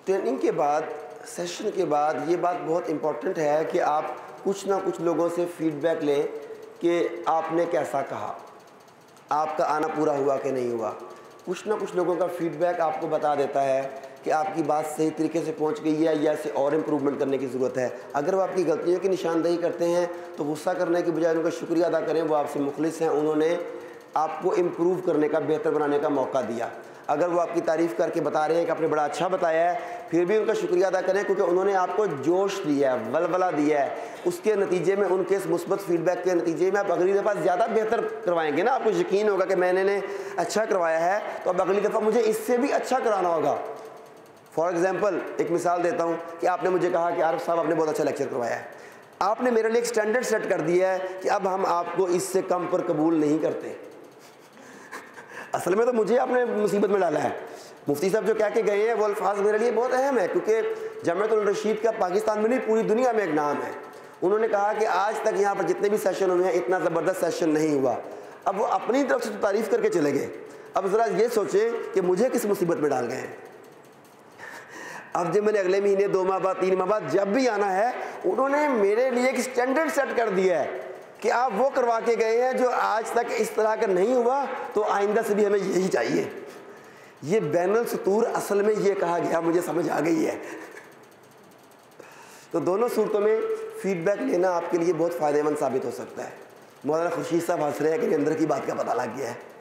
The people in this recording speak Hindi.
ट्रेनिंग के बाद, सेशन के बाद ये बात बहुत इम्पॉर्टेंट है कि आप कुछ ना कुछ लोगों से फीडबैक लें कि आपने कैसा कहा, आपका आना पूरा हुआ कि नहीं हुआ। कुछ ना कुछ लोगों का फीडबैक आपको बता देता है कि आपकी बात सही तरीके से पहुंच गई है या इसे और इम्प्रूवमेंट करने की ज़रूरत है। अगर वो आपकी गलतियों की निशानदेही करते हैं तो गुस्सा करने के बजाय उनका शुक्रिया अदा करें, वो आपसे मुखलिस हैं, उन्होंने आपको इम्प्रूव करने का, बेहतर बनाने का मौका दिया। अगर वो आपकी तारीफ़ करके बता रहे हैं कि आपने बड़ा अच्छा बताया है, फिर भी उनका शुक्रिया अदा करें, क्योंकि उन्होंने आपको जोश दिया है, वलवला दिया है। उसके नतीजे में, उनके इस मुस्बत फीडबैक के नतीजे में आप अगली दफ़ा ज़्यादा बेहतर करवाएंगे ना। आपको यकीन होगा कि मैंने अच्छा करवाया है तो अब अगली दफ़ा मुझे इससे भी अच्छा कराना होगा। फॉर एग्जाम्पल एक मिसाल देता हूँ कि आपने मुझे कहा कि आरिफ साहब आपने बहुत अच्छा लेक्चर करवाया है। आपने मेरे लिए एक स्टैंडर्ड सेट कर दिया है कि अब हम आपको इससे कम पर कबूल नहीं करते। असल में तो मुझे आपने मुसीबत में डाला है। मुफ्ती साहब जो कह के गए हैं वो अल्फाज मेरे लिए बहुत अहम है, क्योंकि जमाअतुल रशीद का पाकिस्तान में नहीं पूरी दुनिया में एक नाम है। उन्होंने कहा कि आज तक यहाँ पर जितने भी सेशन हुए हैं इतना ज़बरदस्त सेशन नहीं हुआ। अब वो अपनी तरफ से तो तारीफ़ करके चले गए, अब ज़रा ये सोचें कि मुझे किस मुसीबत में डाल गए हैं। अब जब मैंने अगले महीने 2 माह बाद, 3 माह बाद जब भी आना है, उन्होंने मेरे लिए एक स्टैंडर्ड सेट कर दिया है कि आप वो करवा के गए हैं जो आज तक इस तरह का नहीं हुआ, तो आइंदा से भी हमें यही चाहिए। ये बैनुल सुतूर असल में ये कहा गया, मुझे समझ आ गई है। तो दोनों सूरतों में फीडबैक लेना आपके लिए बहुत फ़ायदेमंद साबित हो सकता है। मौलाना खुर्शीद साहब हंस रहे हैं कि अंदर की बात का पता लग गया है।